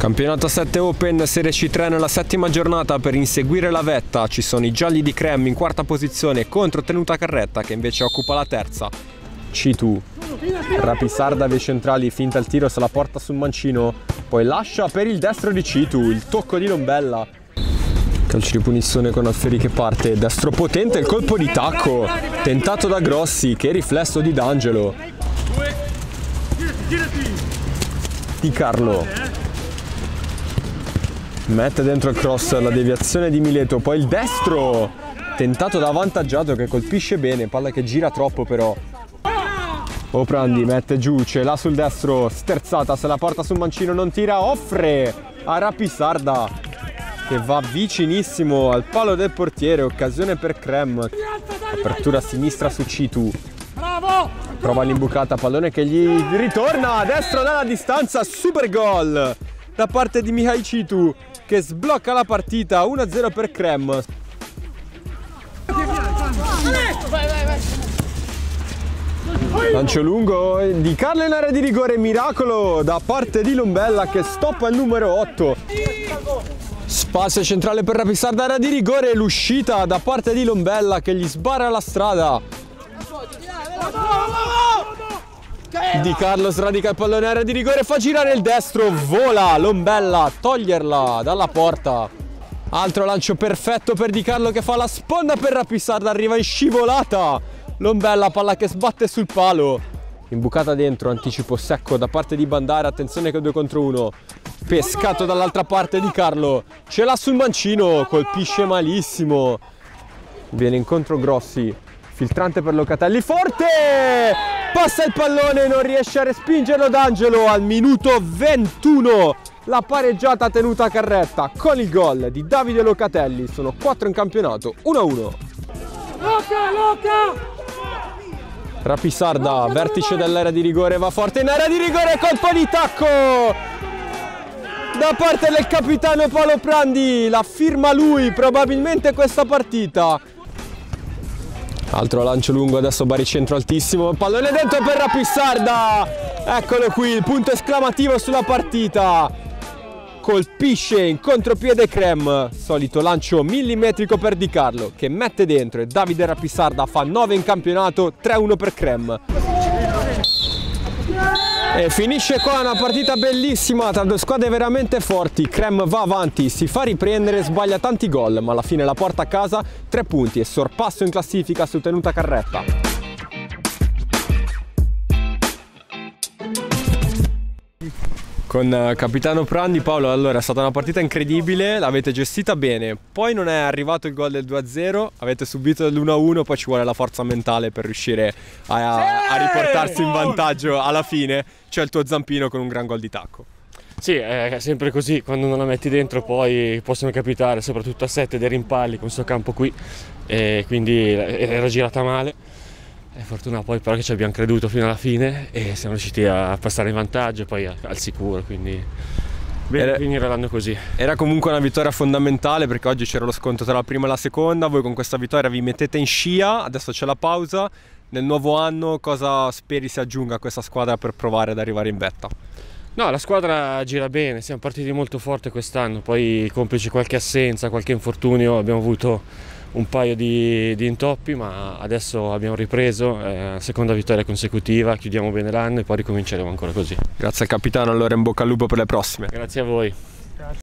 Campionato 7 Open, Serie C3 nella settima giornata. Per inseguire la vetta ci sono i gialli di Crem in quarta posizione contro Tenuta Carretta che invece occupa la terza. C2, Rapisarda dei centrali, finta il tiro, se la porta sul mancino, poi lascia per il destro di C2, il tocco di Lombella. Calcio di punizione con Alfieri che parte, destro potente, il colpo di tacco, tentato da Grossi, che riflesso di D'Angelo. Di Carlo mette dentro il cross, la deviazione di Mileto, poi il destro tentato da avvantaggiato che colpisce bene, palla che gira troppo però. Oprandi mette giù, ce l'ha sul destro, sterzata, se la porta sul mancino, non tira, offre a Rapisarda che va vicinissimo al palo del portiere, occasione per Crem. Apertura a sinistra su C2, prova l'imbucata, pallone che gli ritorna a destra dalla distanza, super gol da parte di Mihai C2 che sblocca la partita, 1-0 per Crem. Lancio lungo di Carlo in area di rigore, miracolo da parte di Lombella che stoppa il numero 8. Spazio centrale per Rapisarda, area di rigore, l'uscita da parte di Lombella che gli sbarra la strada. Di Carlo sradica il pallone, area di rigore, fa girare il destro, vola Lombella a toglierla dalla porta. Altro lancio perfetto per Di Carlo che fa la sponda per Rapisarda, arriva in scivolata. Lombella, palla che sbatte sul palo, imbucata dentro, anticipo secco da parte di Bandara, attenzione che è 2 contro 1, pescato dall'altra parte Di Carlo, ce l'ha sul mancino, colpisce malissimo, viene incontro Grossi, filtrante per Locatelli, forte, passa il pallone, non riesce a respingerlo D'Angelo. Al minuto 21 la pareggiata Tenuta Carretta con il gol di Davide Locatelli, sono 4 in campionato, 1-1. Rapisarda, vertice dell'area di rigore, va forte in area di rigore, colpo di tacco da parte del capitano Paolo Prandi, la firma lui probabilmente questa partita. Altro lancio lungo, adesso baricentro altissimo, pallone dentro per Rapisarda, eccolo qui il punto esclamativo sulla partita. Colpisce in contropiede Crem, solito lancio millimetrico per Di Carlo che mette dentro e Davide Rapisarda fa 9 in campionato, 3-1 per Crem. E finisce qua una partita bellissima tra due squadre veramente forti. Crem va avanti, si fa riprendere, sbaglia tanti gol ma alla fine la porta a casa, 3 punti e sorpasso in classifica su Tenuta Carretta. Con capitano Prandi, Paolo, allora è stata una partita incredibile, l'avete gestita bene, poi non è arrivato il gol del 2-0, avete subito l'1-1, poi ci vuole la forza mentale per riuscire a riportarsi in vantaggio alla fine, c'è il tuo zampino con un gran gol di tacco. Sì, è sempre così, quando non la metti dentro poi possono capitare, soprattutto a 7 dei rimpalli con questo campo qui, e quindi era girata male. È fortuna poi però che ci abbiamo creduto fino alla fine e siamo riusciti a passare in vantaggio e poi al sicuro, quindi bene finire l'anno così. Era comunque una vittoria fondamentale perché oggi c'era lo sconto tra la prima e la seconda, voi con questa vittoria vi mettete in scia, adesso c'è la pausa. Nel nuovo anno cosa speri si aggiunga a questa squadra per provare ad arrivare in vetta? No, la squadra gira bene, siamo partiti molto forte quest'anno, poi complice qualche assenza, qualche infortunio, abbiamo avuto un paio di intoppi, ma adesso abbiamo ripreso, seconda vittoria consecutiva, chiudiamo bene l'anno e poi ricominceremo ancora così. Grazie al capitano, allora in bocca al lupo per le prossime. Grazie a voi.